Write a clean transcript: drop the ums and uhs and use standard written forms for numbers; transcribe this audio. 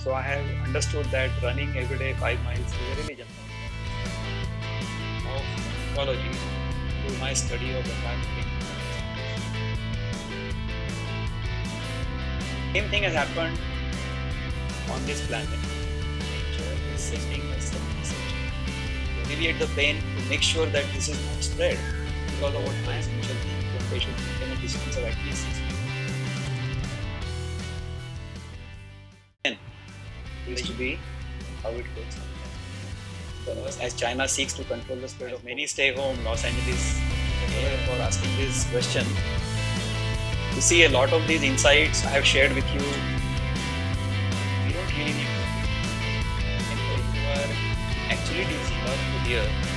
So I have understood that running every day 5 miles is a religion of ecology through my study of environment. Same thing has happened on this planet. Nature is sending us a message to alleviate the pain, to make sure that this is not spread because of what my essential thing, when they should maintain a distance of at least 6 feet. Is to be how it goes. As China seeks to control the spread of many stay home, Los Angeles, for asking this question. You see, a lot of these insights I have shared with you, you don't really need to. And you are actually busy enough to hear